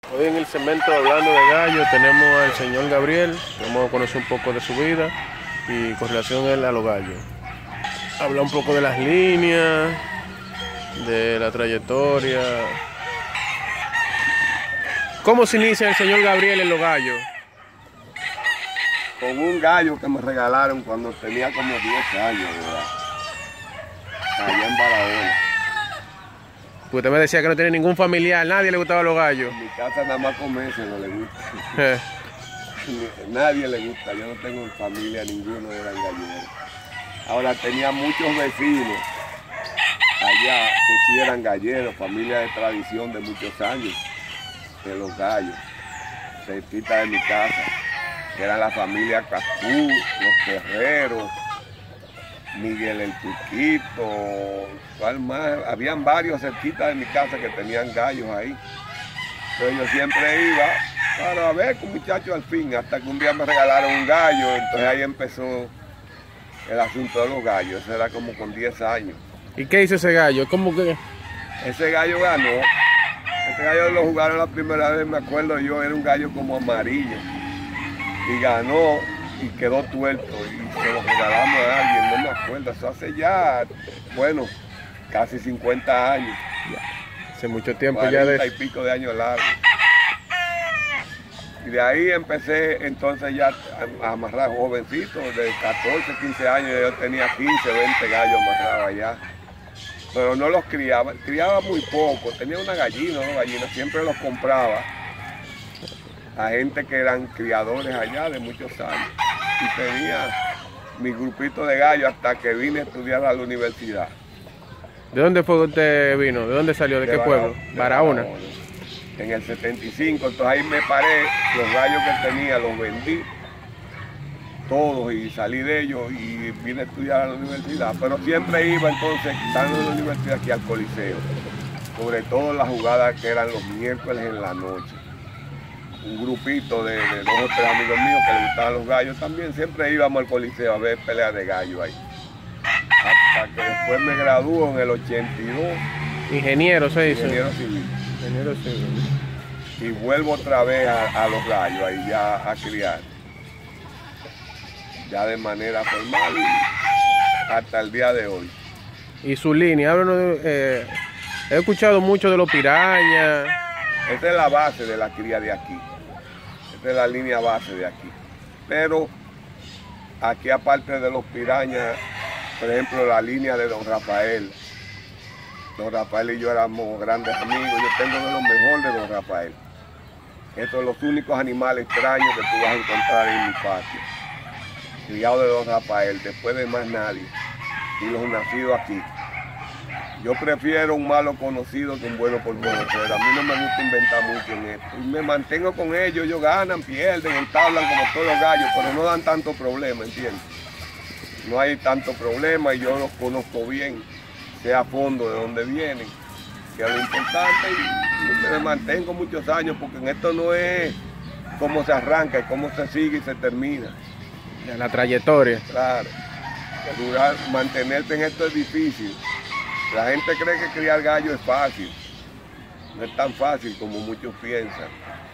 Hoy en el segmento Hablando de Gallo tenemos al señor Gabriel. Vamos a conocer un poco de su vida y con relación a los gallos. Habla un poco de las líneas, de la trayectoria. ¿Cómo se inicia el señor Gabriel en los gallos? Con un gallo que me regalaron cuando tenía como 10 años, ¿verdad? Allá en Barahona. Pues usted me decía que no tiene ningún familiar, nadie le gustaban los gallos. En mi casa nada más comerse no le gusta. Nadie le gusta, yo no tengo familia, ninguno eran galleros. Ahora tenía muchos vecinos allá que sí eran galleros, familia de tradición de muchos años, de los gallos, cerquita de mi casa, que eran la familia Cascú, los Ferreros, Miguel el Tuquito, ¿cuál más? Habían varios cerquita de mi casa que tenían gallos ahí. Entonces yo siempre iba para ver con muchachos al fin, hasta que un día me regalaron un gallo, entonces ahí empezó el asunto de los gallos, eso era como con 10 años. ¿Y qué hizo ese gallo? ¿Cómo que? Ese gallo ganó, ese gallo lo jugaron la primera vez, me acuerdo yo, era un gallo como amarillo, y ganó y quedó tuerto, y se lo regalamos a alguien, no me acuerdo, eso hace ya, bueno, casi 50 años. Hace mucho tiempo ya de 40 y pico de años largos. Y de ahí empecé entonces ya a amarrar jovencitos, de 14, 15 años, yo tenía 15, 20 gallos amarrados allá. Pero no los criaba muy poco, tenía una gallina, dos gallinas, siempre los compraba a gente que eran criadores allá de muchos años. Y tenía mi grupito de gallos hasta que vine a estudiar a la universidad. ¿De dónde fue que usted vino? ¿De dónde salió? ¿De qué pueblo? Barahona. En el 75, entonces ahí me paré, los gallos que tenía los vendí todos y salí de ellos y vine a estudiar a la universidad, pero siempre iba entonces, estando en la universidad, aquí al Coliseo, sobre todo las jugadas que eran los miércoles en la noche. Un grupito de 2 o 3 amigos míos que les gustaban los gallos también, siempre íbamos al Coliseo a ver peleas de gallos ahí. Hasta que después me graduó en el 82. Ingeniero se hizo. Ingeniero civil. Ingeniero civil. Y vuelvo otra vez a los gallos ahí ya a criar. Ya de manera formal hasta el día de hoy. ¿Y su línea? Háblanos he escuchado mucho de los pirañas. Esta es la base de la cría de aquí. Esta es la línea base de aquí. Pero aquí aparte de los pirañas, por ejemplo, la línea de Don Rafael. Don Rafael y yo éramos grandes amigos. Yo tengo de los mejores de Don Rafael. Estos son los únicos animales extraños que tú vas a encontrar en mi patio. Criados de Don Rafael, después de más nadie. Y los nacidos aquí. Yo prefiero un malo conocido que un bueno por conocer. A mí no me gusta inventar mucho en esto. Y me mantengo con ellos. Ellos ganan, pierden, entablan como todos los gallos, pero no dan tanto problema, ¿entiendes? No hay tanto problema y yo los conozco bien, sé a fondo de dónde vienen, que es lo importante, y me mantengo muchos años porque en esto no es cómo se arranca, es cómo se sigue y se termina. La trayectoria. Claro, durar, mantenerte en esto es difícil. La gente cree que criar gallo es fácil, no es tan fácil como muchos piensan.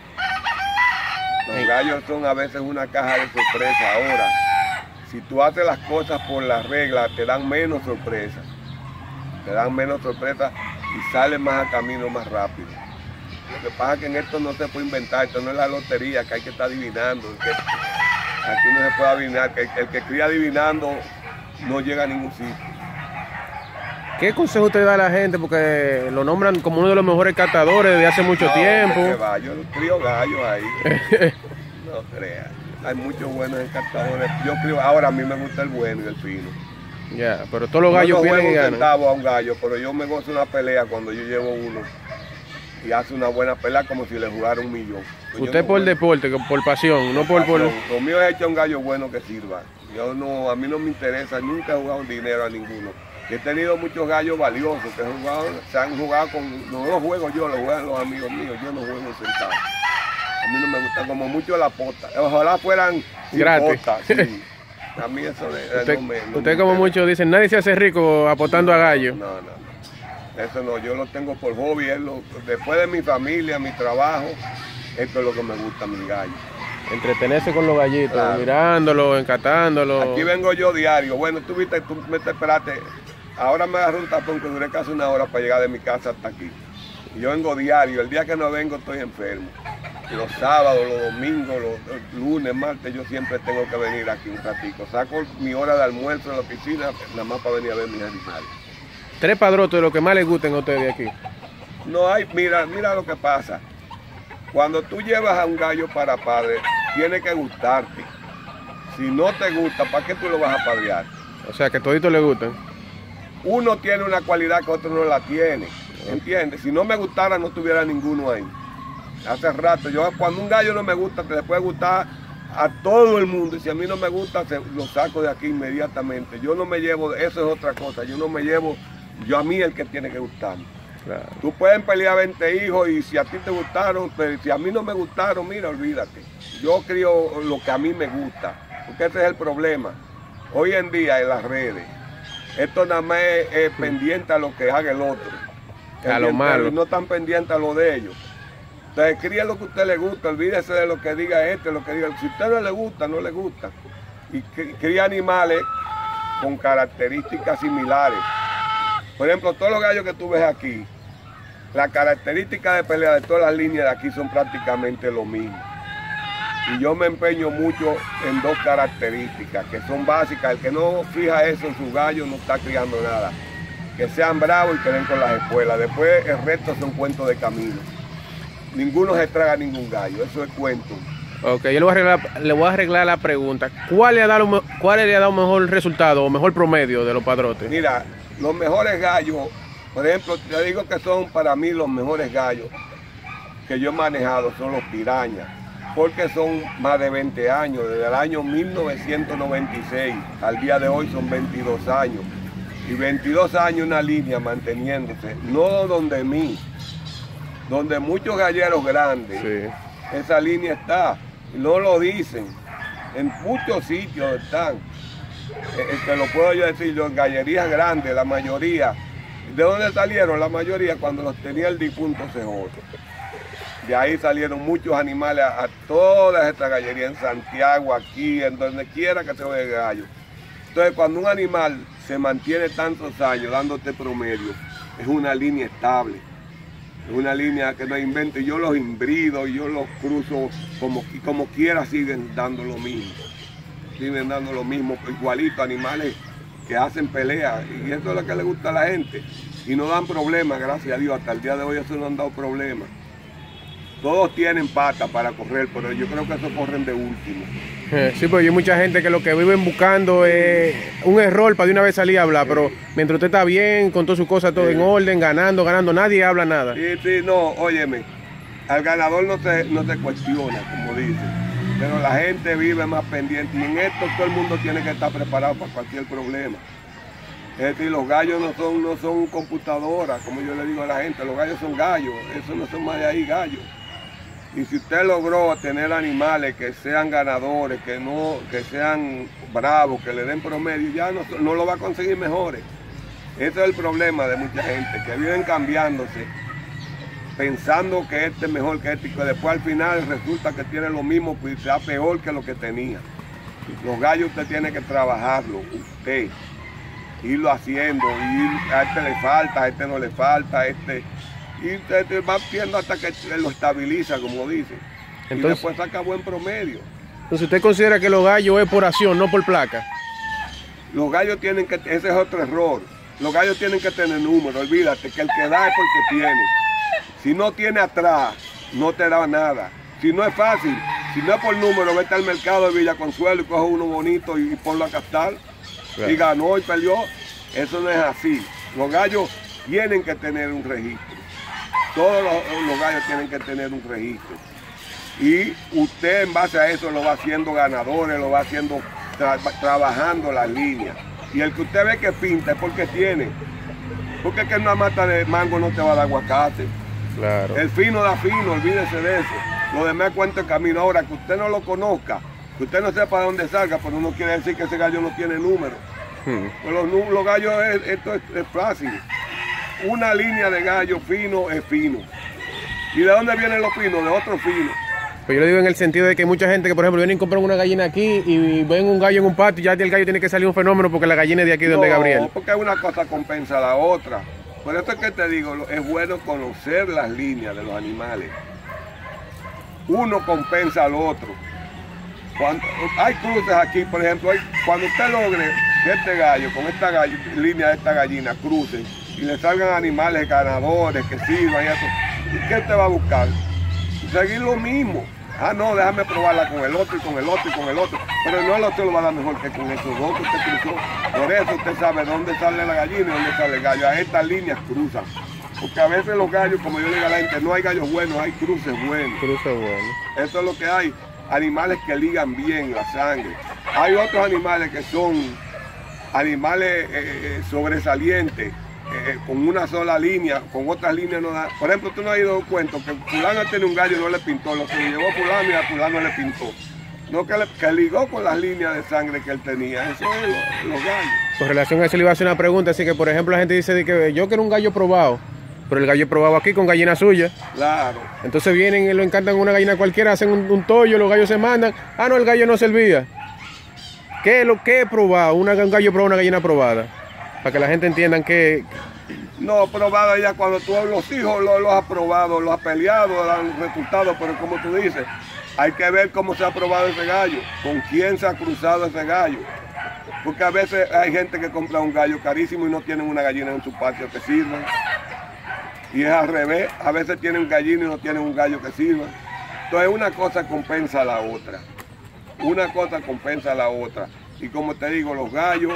Los gallos son a veces una caja de sorpresa. Ahora, si tú haces las cosas por las reglas, te dan menos sorpresas. Te dan menos sorpresas y sales más a camino más rápido. Lo que pasa es que en esto no se puede inventar, esto no es la lotería que hay que estar adivinando. Aquí no se puede adivinar, que el que cría adivinando no llega a ningún sitio. ¿Qué consejo usted da a la gente? Porque lo nombran como uno de los mejores catadores de hace mucho tiempo. Yo crío gallos ahí. No creas. Hay muchos buenos encantadores. Yo creo, ahora a mí me gusta el bueno y el fino. Ya, pero todos los gallos vienen y ganan. Yo no juego un centavo a un gallo, pero yo me gozo una pelea cuando yo llevo uno y hace una buena pelea como si le jugara 1 millón. Pues usted por deporte, por pasión, no por... Lo mío es echar un gallo bueno que sirva. Yo no, a mí no me interesa, nunca he jugado un dinero a ninguno. He tenido muchos gallos valiosos que se han jugado con... No los juego yo, los juegan los amigos míos, yo no juego un centavo. A mí no me gusta como mucho la pota. Ojalá fueran gratis. Pota, sí. A mí eso usted como muchos dicen, nadie se hace rico apostando a gallo. No. Eso no, yo lo tengo por hobby. Después de mi familia, mi trabajo, esto es lo que me gusta, mis gallos. Entretenerse con los gallitos, Claro. Mirándolos, encantándolos. Aquí vengo yo diario. Bueno, tú viste, tú me te esperaste. Ahora me agarré un tapón que duré casi una hora para llegar de mi casa hasta aquí. Y yo vengo diario. El día que no vengo estoy enfermo. Y los sábados, los domingos, los lunes, martes, yo siempre tengo que venir aquí un ratico. Saco mi hora de almuerzo en la oficina, nada más para venir a ver mis animales. 3 padrotes de lo que más les gusten a ustedes de aquí. No hay, mira lo que pasa. Cuando tú llevas a un gallo para padre, tiene que gustarte. Si no te gusta, ¿para qué tú lo vas a padrear? O sea, que toditos les gustan. Uno tiene una cualidad que otro no la tiene, ¿entiendes? Si no me gustara, no tuviera ninguno ahí. Hace rato, cuando un gallo no me gusta, te le puede gustar a todo el mundo. Y si a mí no me gusta, lo saco de aquí inmediatamente. Yo no me llevo, eso es otra cosa, yo no me llevo, yo a mí el que tiene que gustarme. Claro. Tú puedes pelear 20 hijos y si a ti te gustaron, pero si a mí no me gustaron, mira, olvídate. Yo crío lo que a mí me gusta, porque ese es el problema. Hoy en día en las redes, esto nada más es pendiente a lo que haga el otro. A lo malo. No tan pendiente a lo de ellos. Entonces cría lo que a usted le gusta, olvídese de lo que diga lo que diga. Si a usted no le gusta, no le gusta. Y cría animales con características similares. Por ejemplo, todos los gallos que tú ves aquí, las características de pelea de todas las líneas de aquí son prácticamente lo mismo. Y yo me empeño mucho en 2 características que son básicas. El que no fija eso en sus gallos no está criando nada. Que sean bravos y que den con las espuelas. Después el resto son cuentos de camino. Ninguno se traga ningún gallo, eso es cuento. Ok, yo le voy a arreglar la pregunta. ¿Cuál le ha dado mejor resultado o mejor promedio de los padrotes? Mira, los mejores gallos, por ejemplo, te digo que son para mí los mejores gallos que yo he manejado, son los pirañas, porque son más de 20 años, desde el año 1996 al día de hoy son 22 años. Y 22 años una línea manteniéndose, no donde mí, donde muchos galleros grandes, Sí. esa línea está, y no lo dicen, en muchos sitios están. Te lo puedo yo decir yo, en gallerías grandes, la mayoría. ¿De dónde salieron? La mayoría cuando los tenía el difunto CJ. De ahí salieron muchos animales a todas estas gallerías, en Santiago, aquí, en donde quiera que se oiga gallo. Entonces, cuando un animal se mantiene tantos años dándote promedio, es una línea estable. Es una línea que no invento. Yo los imbrido, yo los cruzo como quiera, siguen dando lo mismo. Siguen dando lo mismo, igualito, animales que hacen pelea. Y eso es lo que le gusta a la gente. Y no dan problemas, gracias a Dios. Hasta el día de hoy eso no han dado problemas. Todos tienen patas para correr, pero yo creo que eso corren de último. Sí, porque hay mucha gente que lo que viven buscando es un error para de una vez salir a hablar, pero mientras usted está bien, con todas sus cosas, todo en orden, ganando, nadie habla nada. Sí, no, óyeme, al ganador no se cuestiona, como dicen, pero la gente vive más pendiente y en esto todo el mundo tiene que estar preparado para cualquier problema. Es decir, los gallos no son computadoras, como yo le digo a la gente, los gallos son gallos, eso no son más de ahí gallos. Y si usted logró tener animales que sean ganadores, que sean bravos, que le den promedio, ya no lo va a conseguir mejores. Ese es el problema de mucha gente, que viven cambiándose, pensando que este es mejor que este, y que después al final resulta que tiene lo mismo, pues sea peor que lo que tenía. Los gallos usted tiene que trabajarlo, usted, irlo haciendo, a este le falta, a este no le falta, a este... Y usted va viendo hasta que lo estabiliza, como dicen. Entonces, y después saca buen promedio. Entonces, ¿usted considera que los gallos es por acción, no por placa? Los gallos tienen que, ese es otro error. Los gallos tienen que tener número, olvídate, que el que da es porque tiene. Si no tiene atrás, no te da nada. Si no es fácil, si no es por número, vete al mercado de Villa Consuelo y coge uno bonito y ponlo a captar. Claro. Y ganó y perdió. Eso no es así. Los gallos tienen que tener un registro. Todos los gallos tienen que tener un registro. Y usted en base a eso lo va haciendo ganadores, lo va haciendo trabajando las líneas. Y el que usted ve que pinta es porque tiene. Porque es que en una mata de mango no te va a dar aguacate. Claro. El fino da fino, olvídese de eso. Lo demás cuenta el camino. Ahora, que usted no lo conozca, que usted no sepa de dónde salga, pero no quiere decir que ese gallo no tiene número. Pues los gallos, esto es fácil. una línea de gallo fino es fino. ¿Y de dónde vienen los finos? De otros finos. Pues yo le digo en el sentido de que hay mucha gente que, por ejemplo, vienen y compran una gallina aquí y ven un gallo en un patio y ya el gallo tiene que salir un fenómeno porque la gallina es de aquí donde Gabriel. No, porque una cosa compensa a la otra. Por eso es que te digo, es bueno conocer las líneas de los animales. Uno compensa al otro. Cuando hay cruces aquí, por ejemplo, cuando usted logre que este gallo, con esta línea de esta gallina, crucen y le salgan animales ganadores que sirvan y eso, ¿y qué usted va a buscar? Seguir lo mismo. Ah, no, déjame probarla con el otro y con el otro y con el otro. Pero no el otro lo va a dar mejor que con esos dos que usted cruzó. Por eso usted sabe dónde sale la gallina y dónde sale el gallo. A estas líneas cruzan. Porque a veces los gallos, como yo le digo a la gente, no hay gallos buenos, hay cruces buenos. Cruces buenos. Eso es lo que hay. Animales que ligan bien la sangre. Hay otros animales que son animales sobresalientes. Con una sola línea, con otras líneas no da. Por ejemplo, tú no has ido cuenta que fulano tiene un gallo y no le pintó, lo que le llevó a fulano y a fulano le pintó. No que ligó con las líneas de sangre que él tenía, eso es los gallos. Con relación a eso le iba a hacer una pregunta, así que por ejemplo la gente dice de que yo quiero un gallo probado, pero el gallo probado aquí con gallina suya. Claro. Entonces vienen y lo encantan una gallina cualquiera, hacen un tollo, los gallos se mandan, ah no, el gallo no servía. ¿Qué he probado? Un gallo probado, una gallina probada. Para que la gente entienda que... No, probado ya cuando tú los hijos los has probado, los has peleado, dan resultados, pero como tú dices, hay que ver cómo se ha probado ese gallo, con quién se ha cruzado ese gallo. Porque a veces hay gente que compra un gallo carísimo y no tienen una gallina en su patio que sirva. Y es al revés, a veces tienen gallina y no tienen un gallo que sirva. Entonces una cosa compensa a la otra. Una cosa compensa a la otra. Y como te digo, los gallos,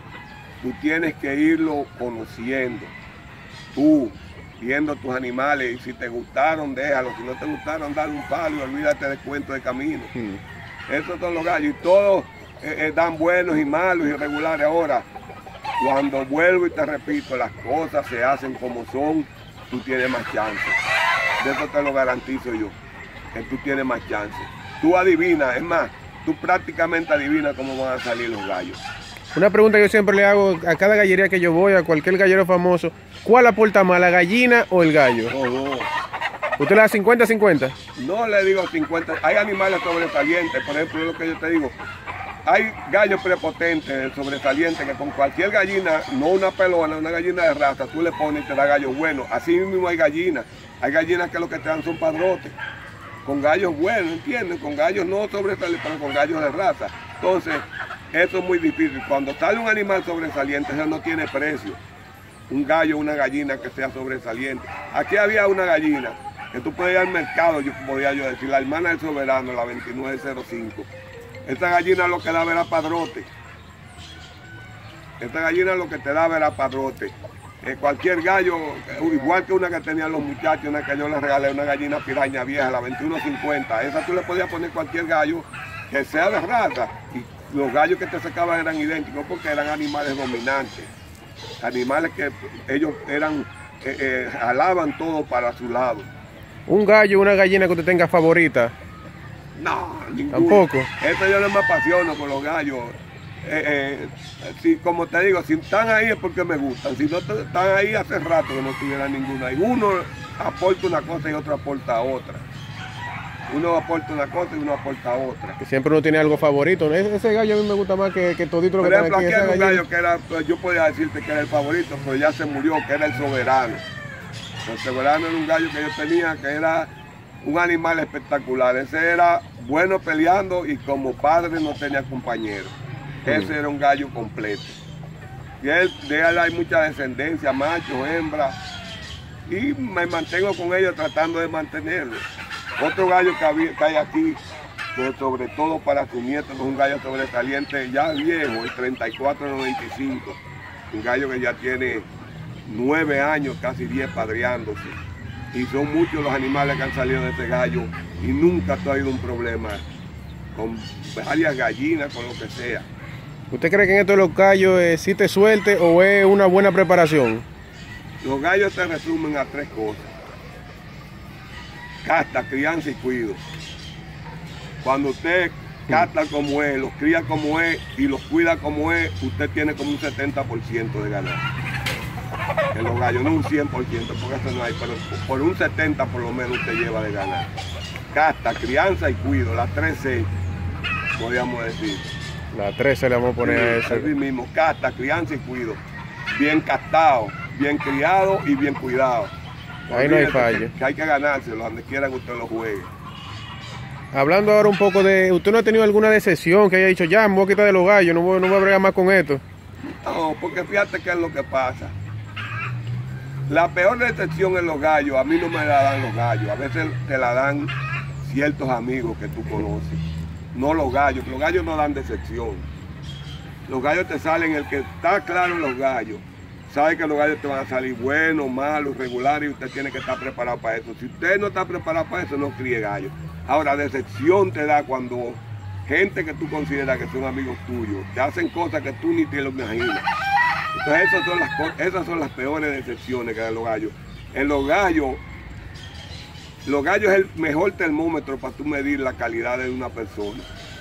tú tienes que irlo conociendo. Tú, viendo tus animales, y si te gustaron, déjalos. Si no te gustaron, dale un palo y olvídate del cuento de camino. Esos son los gallos. Y todos dan buenos y malos y regulares. Ahora, cuando vuelvo y te repito, las cosas se hacen como son, tú tienes más chance. De eso te lo garantizo yo, que tú tienes más chance. Tú adivinas, es más, tú prácticamente adivinas cómo van a salir los gallos. Una pregunta que yo siempre le hago a cada gallería que yo voy, a cualquier gallero famoso, ¿cuál aporta más, la gallina o el gallo? Oh. ¿Usted le da 50-50? No le digo 50, hay animales sobresalientes, por ejemplo, es lo que yo te digo. Hay gallos prepotentes, sobresalientes, que con cualquier gallina, no una pelona, una gallina de raza, tú le pones y te da gallos buenos. Así mismo hay gallinas que lo que te dan son padrotes, con gallos buenos, ¿entienden? Con gallos no sobresalientes, pero con gallos de raza. Entonces, eso es muy difícil. Cuando sale un animal sobresaliente, eso no tiene precio. Un gallo, una gallina que sea sobresaliente. Aquí había una gallina que tú podías ir al mercado, podía yo decir, la hermana del soberano, la 2905. Esta gallina lo que daba era padrote. Esta gallina lo que te daba era padrote. Cualquier gallo, igual que una que tenían los muchachos, una que yo les regalé, una gallina piraña vieja, la 2150. Esa tú le podías poner cualquier gallo que sea de raza. Y los gallos que te sacaban eran idénticos porque eran animales dominantes. Animales que ellos jalaban todo para su lado. ¿Un gallo, una gallina que usted tenga favorita? No, ninguno. Tampoco. Eso yo no me apasiono con los gallos. Si, como te digo, si están ahí es porque me gustan. Si no están ahí hace rato que no tuviera ninguno ahí. Uno aporta una cosa y otro aporta otra. Uno aporta una cosa y uno aporta otra. Que siempre uno tiene algo favorito. Ese gallo a mí me gusta más que todito lo que están aquí. Por ejemplo, aquí hay un gallina. gallo que era, pues, yo podía decirte que era el favorito, pero ya se murió, que era el soberano. El soberano era un gallo que yo tenía, que era un animal espectacular. Ese era bueno peleando y como padre no tenía compañero. Ese era un gallo completo. Y de él hay mucha descendencia, machos, hembras. Y me mantengo con ellos tratando de mantenerlo. Otro gallo que hay aquí, que sobre todo para su nieto, es un gallo sobresaliente ya viejo, el 3495. Un gallo que ya tiene 9 años, casi 10 padreándose. Y son muchos los animales que han salido de ese gallo y nunca ha traído un problema con varias gallinas, con lo que sea. ¿Usted cree que en esto de los gallos sí te suelte o es una buena preparación? Los gallos se resumen a 3 cosas: casta, crianza y cuido. Cuando usted casta como es, los cría como es y los cuida como es, usted tiene como un 70% de ganar. en los gallos, no un 100%, porque eso no hay, pero por un 70% por lo menos usted lleva de ganar. Casta, crianza y cuido, las 3C, podríamos decir. La 13 le vamos a poner a eso. Así mismo, casta, crianza y cuido. Bien castado, bien criado y bien cuidado. Ahí no hay fallo. Que hay que ganárselo, donde quiera que usted lo juegue. Hablando ahora un poco de... ¿Usted no ha tenido alguna decepción que haya dicho, ya, me voy a quitar de los gallos, no voy a bregar más con esto? No, porque fíjate qué es lo que pasa. La peor decepción en los gallos, a mí no me la dan los gallos. A veces te la dan ciertos amigos que tú conoces. No los gallos no dan decepción. Los gallos te salen, el que está claro en los gallos, sabe que los gallos te van a salir buenos, malos, regulares, y usted tiene que estar preparado para eso. Si usted no está preparado para eso, no críe gallos. Ahora, decepción te da cuando gente que tú consideras que son amigos tuyos, te hacen cosas que tú ni te lo imaginas. Entonces esas son las peores decepciones que dan los gallos. En los gallos es el mejor termómetro para tú medir la calidad de una persona.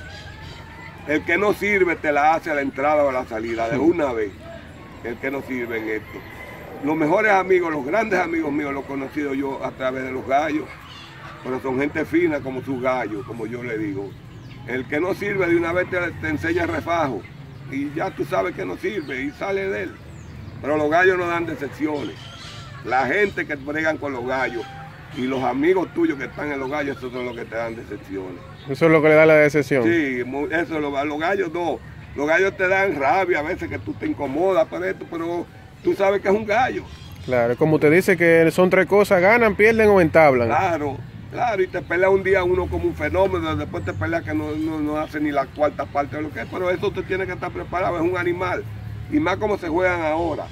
El que no sirve te la hace a la entrada o a la salida, de una vez. El que no sirve en esto. Los mejores amigos, los grandes amigos míos, los he conocido yo a través de los gallos, pero son gente fina como sus gallos, como yo le digo. El que no sirve de una vez te enseña refajo y ya tú sabes que no sirve y sale de él. Pero los gallos no dan decepciones. La gente que bregan con los gallos y los amigos tuyos que están en los gallos, esos son los que te dan decepciones. Eso es lo que le da la decepción. Sí, eso los gallos no. Los gallos te dan rabia a veces que tú te incomodas por esto, pero tú sabes que es un gallo. Claro, como te dice que son tres cosas, ganan, pierden o entablan. Claro, y te pelea un día uno como un fenómeno, después te pelea que no hace ni la cuarta parte de lo que es, pero eso usted tiene que estar preparado, es un animal. Y más como se juegan ahora.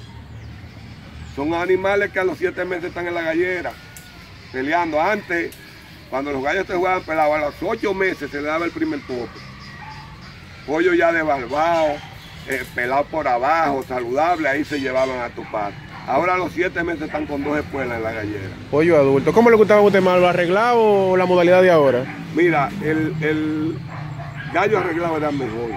Son animales que a los 7 meses están en la gallera, peleando. Antes, cuando los gallos se jugaban pelados, a los 8 meses se le daba el primer tope. Pollo ya de barbao, pelado por abajo, saludable, ahí se llevaban a tu par. Ahora a los 7 meses están con 2 espuelas en la gallera. Pollo adulto. ¿Cómo le gustaba a usted más, lo arreglado o la modalidad de ahora? Mira, el gallo arreglado era mejor.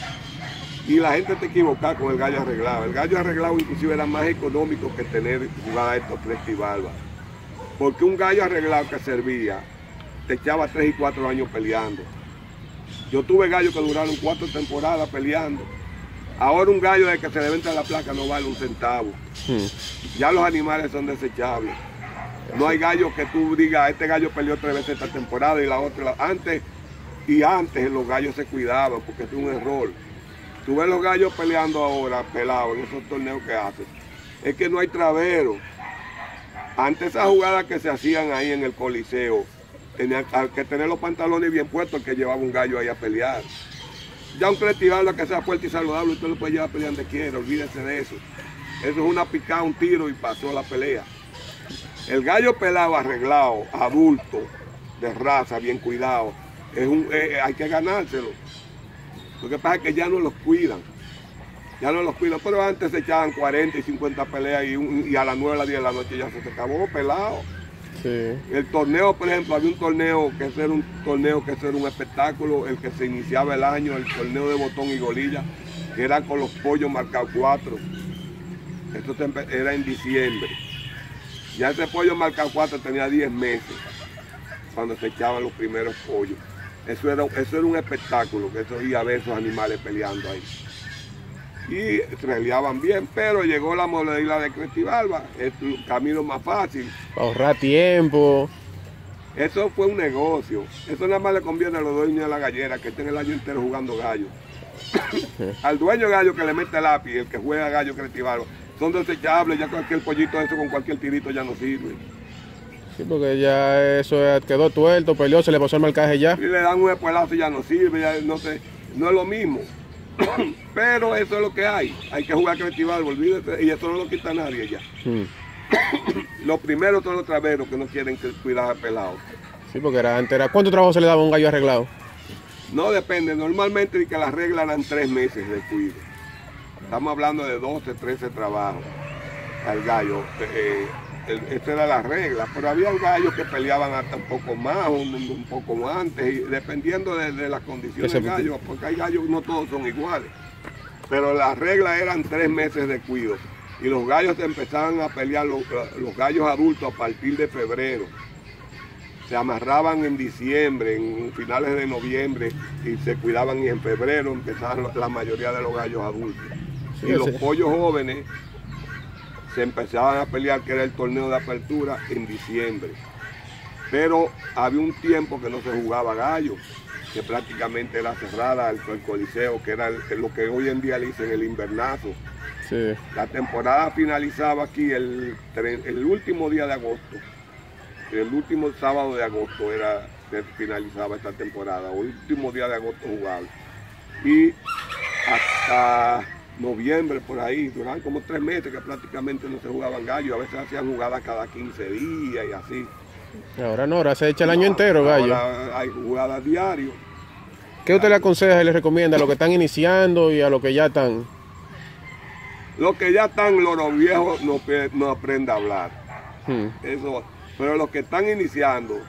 Y la gente te equivoca con el gallo arreglado. El gallo arreglado inclusive era más económico que tener jugada estos Presti Barba. Porque un gallo arreglado que servía, te echaba 3 y 4 años peleando. Yo tuve gallos que duraron 4 temporadas peleando. Ahora un gallo de que se le venta la placa no vale un centavo. Ya los animales son desechables. No hay gallos que tú digas, este gallo peleó 3 veces esta temporada y la otra. Antes los gallos se cuidaban porque es un error. Tú ves los gallos peleando ahora, pelados, en esos torneos que hacen. Es que no hay travero. Antes esas jugadas que se hacían ahí en el Coliseo, tenía que tener los pantalones bien puestos el que llevaba un gallo ahí a pelear. Ya un Presti Barba que sea fuerte y saludable, usted lo puede llevar a pelear donde quiera, olvídese de eso. Eso es una picada, un tiro y pasó la pelea. El gallo pelado, arreglado, adulto, de raza, bien cuidado, hay que ganárselo. Lo que pasa es que ya no los cuidan. Pero antes se echaban 40 y 50 peleas y a las 9 a las 10 de la noche ya se acabó pelado. Sí. El torneo, por ejemplo, había un torneo que era un espectáculo, el que se iniciaba el año, el torneo de botón y golilla, que era con los pollos marcados 4. Esto era en diciembre. Ya ese pollo marcado 4 tenía 10 meses cuando se echaban los primeros pollos. Eso era un espectáculo, que eso iba a ver esos animales peleando ahí. Y se peleaban bien, pero llegó la modalidad de Presti Barba, es el camino más fácil. Ahorrar tiempo. Eso fue un negocio. Eso nada más le conviene a los dueños de la gallera, que estén el año entero jugando gallo. Al dueño de gallo que le mete lápiz, el que juega gallo Presti Barba, son desechables, ya cualquier pollito eso con cualquier tirito ya no sirve. Sí, porque ya eso quedó tuerto, peleó, se le pasó el marcaje ya. Y le dan un espuelazo y ya no sirve, ya no es lo mismo. Pero eso es lo que hay que jugar Presti Barba, olvídate, y eso no lo quita nadie ya. Lo primero son los traveros que no quieren cuidar al pelado. Sí, porque antes ¿cuánto trabajo se le daba a un gallo arreglado? No depende, normalmente que las reglas eran 3 meses de cuido. Estamos hablando de 12, 13 trabajos al gallo. Esta era la regla, pero había gallos que peleaban hasta un poco más, un poco antes, y dependiendo de las condiciones del gallo, porque hay gallos, no todos son iguales. Pero las reglas eran 3 meses de cuido. Y los gallos se empezaban a pelear, los gallos adultos, a partir de febrero. Se amarraban en diciembre, en finales de noviembre, y se cuidaban, y en febrero empezaban la mayoría de los gallos adultos. Sí, y los pollos jóvenes se empezaban a pelear, que era el torneo de apertura, en diciembre. Pero había un tiempo que no se jugaba gallo, que prácticamente era cerrada el coliseo, que era lo que hoy en día le dicen el invernazo. Sí. La temporada finalizaba aquí el último día de agosto. El último sábado de agosto que finalizaba esta temporada, o el último día de agosto jugable. Y hasta noviembre, por ahí, duraban como 3 meses que prácticamente no se jugaban gallos. A veces hacían jugadas cada 15 días y así. Ahora no, ahora se echa el año entero gallo. Ahora hay jugadas diarias. ¿Qué usted le aconseja y le recomienda a los que están iniciando y a los que ya están? Los que ya están loros viejos no aprenden a hablar. Eso. Pero los que están iniciando,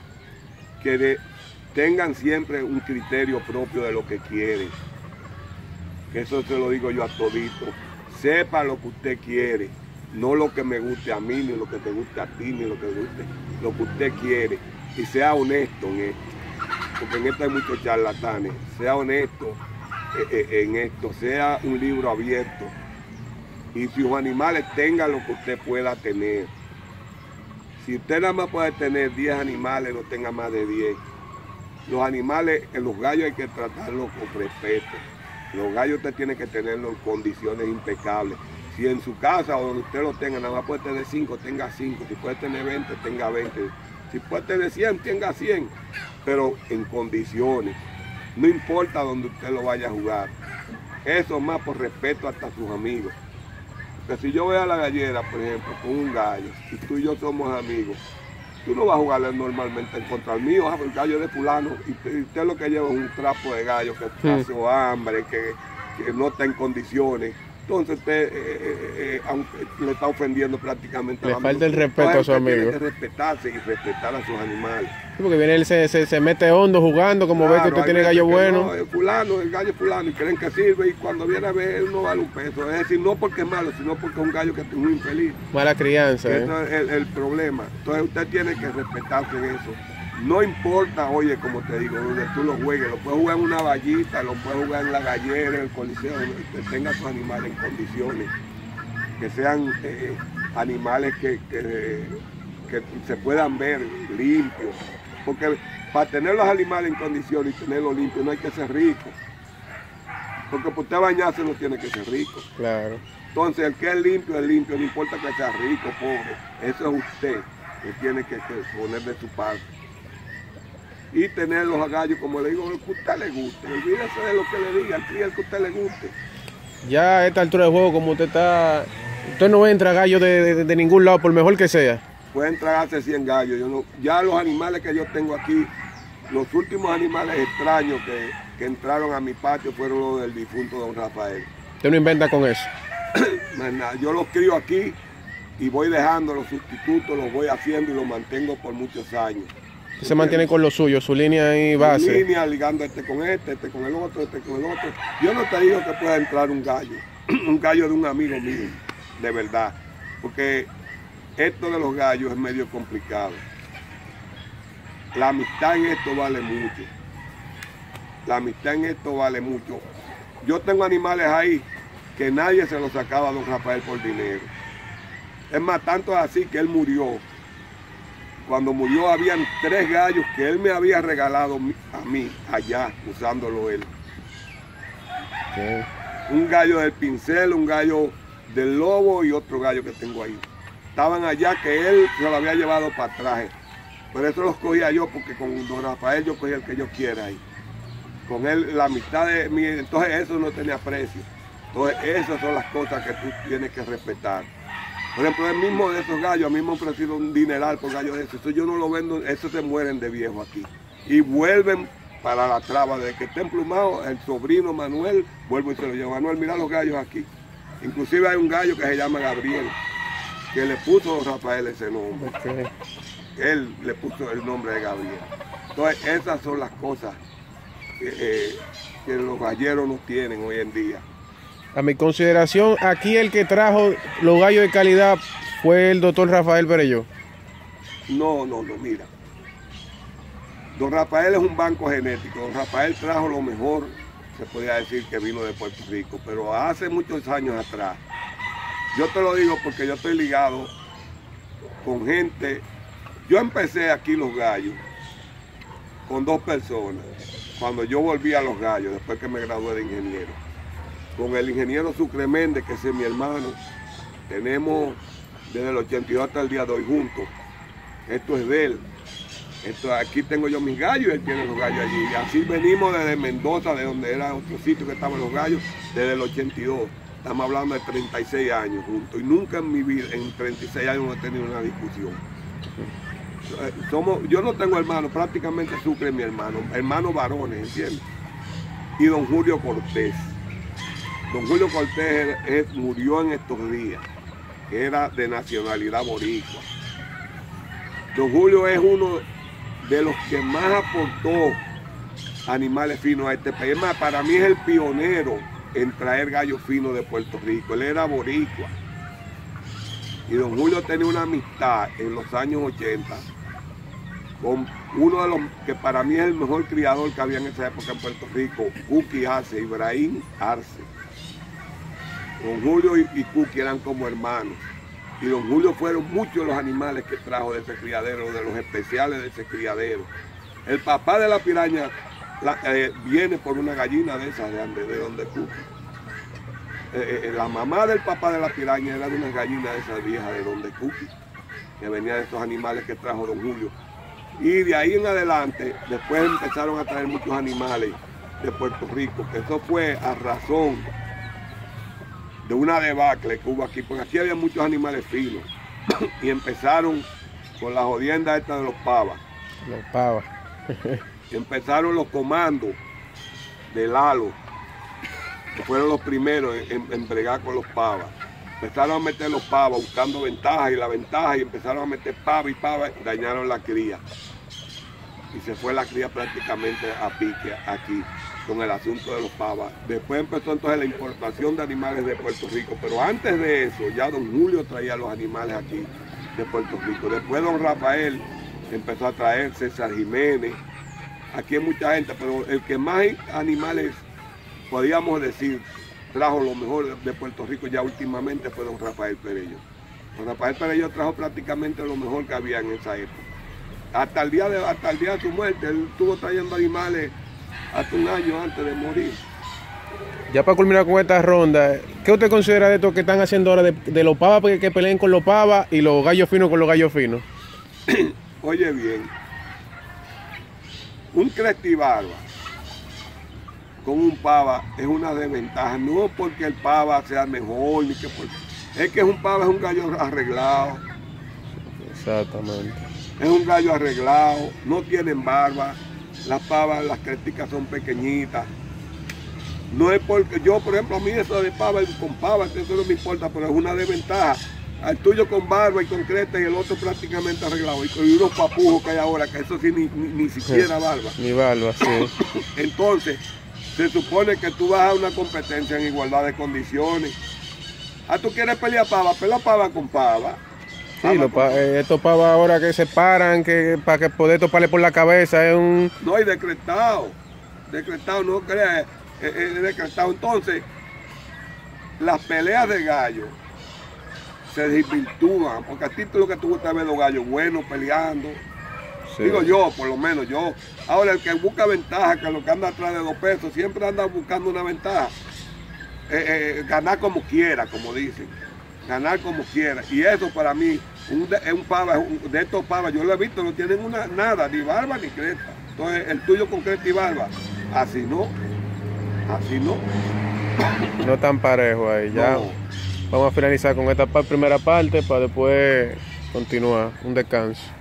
que tengan siempre un criterio propio de lo que quieren. Que eso se lo digo yo a todito. Sepa lo que usted quiere, no lo que me guste a mí, ni lo que te guste a ti, ni lo que guste, lo que usted quiere. Y sea honesto en esto, porque en esto hay muchos charlatanes. Sea honesto en esto, sea un libro abierto. Y sus animales tengan lo que usted pueda tener. Si usted nada más puede tener 10 animales, no tenga más de 10. Los animales, los gallos hay que tratarlos con respeto. Los gallos usted tiene que tenerlos en condiciones impecables. Si en su casa o donde usted los tenga, nada más puede tener 5, tenga 5. Si puede tener 20, tenga 20. Si puede tener 100, tenga 100. Pero en condiciones. No importa donde usted lo vaya a jugar. Eso más por respeto hasta a sus amigos. Que si yo voy a la gallera, por ejemplo, con un gallo, y tú y yo somos amigos, tú no vas a jugarle normalmente en contra del mío, el gallo de fulano, y usted lo que lleva es un trapo de gallo que pasó hambre, que no está en condiciones. Entonces usted aunque le está ofendiendo prácticamente. Le falta el respeto a su amigo. Tiene que respetarse y respetar a sus animales. Sí, porque viene él se mete hondo jugando, como ve que usted tiene gallo bueno. No, fulano, el gallo fulano, y creen que sirve, y cuando viene a ver él no vale un peso. Es decir, no porque es malo, sino porque es un gallo que es muy infeliz. Mala crianza. Eso es el problema. Entonces usted tiene que respetarse en eso. No importa, oye, como te digo, donde tú lo juegues, lo puedes jugar en una vallita, lo puedes jugar en la gallera, en el coliseo, que tenga sus animales en condiciones, que sean animales que se puedan ver limpios. Porque para tener los animales en condiciones y tenerlos limpios no hay que ser rico. Porque por usted bañarse no tiene que ser rico. Claro. Entonces el que es limpio, no importa que sea rico, pobre, eso es usted que tiene que poner de su parte. Y tener los gallos, como le digo, lo que a usted le guste. Olvídese de lo que le diga, cría el que a usted le guste. Ya a esta altura del juego, como usted está, usted no entra gallo de ningún lado, por mejor que sea. Pueden tragarse 100 gallos. Ya los animales que yo tengo aquí, los últimos animales extraños que entraron a mi patio fueron los del difunto don Rafael. ¿Usted no inventa con eso? Yo los crío aquí y voy dejando los sustitutos, los voy haciendo y los mantengo por muchos años. Se mantiene con lo suyo, su línea y base. Su línea, ligando este con el otro, este con el otro. Yo no te digo que pueda entrar un gallo de un amigo mío, de verdad. Porque esto de los gallos es medio complicado. La amistad en esto vale mucho. La amistad en esto vale mucho. Yo tengo animales ahí que nadie se los sacaba a don Rafael por dinero. Es más, tanto es así que él murió. Cuando murió habían 3 gallos que él me había regalado a mí allá, usándolo él. Okay. Un gallo del pincel, un gallo del lobo y otro gallo que tengo ahí. Estaban allá que él se lo había llevado para atrás. Por eso los cogía yo, porque con don Rafael yo cogía el que yo quiera ahí. Con él la mitad de mí, entonces eso no tenía precio. Entonces esas son las cosas que tú tienes que respetar. Por ejemplo, el mismo de esos gallos, a mí me han ofrecido un dineral por gallos de esos. Eso yo no lo vendo, esos se mueren de viejo aquí. Y vuelven para la traba. Desde que está emplumado, el sobrino Manuel, vuelvo y se lo llevo. Manuel, mira los gallos aquí. Inclusive hay un gallo que se llama Gabriel, que le puso a Rafael ese nombre. Okay. Él le puso el nombre de Gabriel. Entonces, esas son las cosas que los galleros no tienen hoy en día. A mi consideración, aquí el que trajo los gallos de calidad fue el doctor Rafael Perelló. No, mira. Don Rafael es un banco genético. Don Rafael trajo lo mejor, se podría decir, que vino de Puerto Rico, pero hace muchos años atrás. Yo te lo digo porque yo estoy ligado con gente. Yo empecé aquí los gallos con 2 personas, cuando yo volví a los gallos, después que me gradué de ingeniero. Con el ingeniero Sucre Méndez, que es mi hermano, tenemos desde el 82 hasta el día de hoy juntos. Esto es de él. Aquí tengo yo mis gallos y él tiene los gallos allí. Y así venimos desde Mendoza, de donde era otro sitio que estaban los gallos, desde el 82. Estamos hablando de 36 años juntos. Y nunca en mi vida, en 36 años, no he tenido una discusión. Yo no tengo hermanos, prácticamente Sucre es mi hermano. Hermanos varones, ¿entiendes? Y don Julio Cortés. Don Julio Cortés murió en estos días, que era de nacionalidad boricua. Don Julio es uno de los que más aportó animales finos a este país. Para mí es el pionero en traer gallos finos de Puerto Rico. Él era boricua. Y don Julio tenía una amistad en los años 80 con uno de los que para mí es el mejor criador que había en esa época en Puerto Rico, Cookie Arce, Ibrahim Arce. Don Julio y Cookie eran como hermanos. Y don Julio fueron muchos los animales que trajo de ese criadero, de los especiales de ese criadero. El papá de la piraña viene por una gallina de esas, de donde Cookie. La mamá del papá de la piraña era de unas gallinas de esas viejas de donde Cookie, que venía de estos animales que trajo don Julio. Y de ahí en adelante, después empezaron a traer muchos animales de Puerto Rico, que eso fue a razón de una debacle que hubo aquí, porque aquí había muchos animales finos. Y empezaron con la jodienda esta de los pavas. Los pavas. Empezaron los comandos de Lalo, que fueron los primeros en bregar con los pavas. Empezaron a meter los pavas buscando ventajas y empezaron a meter pava y pava, dañaron la cría. Y se fue la cría prácticamente a pique aquí con el asunto de los pavas. Después empezó entonces la importación de animales de Puerto Rico, pero antes de eso ya don Julio traía los animales aquí de Puerto Rico. Después don Rafael empezó a traer, César Jiménez. Aquí hay mucha gente, pero el que más animales, podríamos decir, trajo lo mejor de Puerto Rico ya últimamente fue don Rafael Perelló. Don Rafael Perelló trajo prácticamente lo mejor que había en esa época. Hasta el día de su muerte, él estuvo trayendo animales hasta un año antes de morir. Ya para culminar con esta ronda, ¿qué usted considera de esto que están haciendo ahora de los pavas que peleen con los pavas y los gallos finos con los gallos finos? Oye bien, un crestibarba con un pava es una desventaja, no porque el pava sea mejor, ni que es que un pava es un gallo arreglado. Exactamente. Es un gallo arreglado, no tienen barba, las pavas, las cresticas son pequeñitas. No es porque yo, por ejemplo, a mí eso de pava con pava, eso no me importa, pero es una desventaja. Al tuyo con barba y con cresta y el otro prácticamente arreglado. Y unos papujos que hay ahora, que eso sí ni siquiera barba. Ni barba, sí. Entonces, se supone que tú vas a una competencia en igualdad de condiciones. Tú quieres pelear pava, pelea pava con pava. Sí, estos pavos ahora que se paran, que para que poder toparle por la cabeza es un... No, hay decretado, no creas, es decretado. Entonces, las peleas de gallos se desvirtúan, porque a ti lo que tú gustas ver los gallos buenos peleando. Sí. Digo yo, por lo menos yo. Ahora el que busca ventaja, que lo que anda atrás de 2 pesos, siempre anda buscando una ventaja. Ganar como quiera, como dicen. Ganar como quiera. Y eso para mí, un pava, de estos pavas, yo lo he visto, no tienen nada, ni barba ni cresta. Entonces el tuyo con cresta y barba, así no. No tan parejo ahí, ya. No. Vamos a finalizar con esta primera parte para después continuar, un descanso.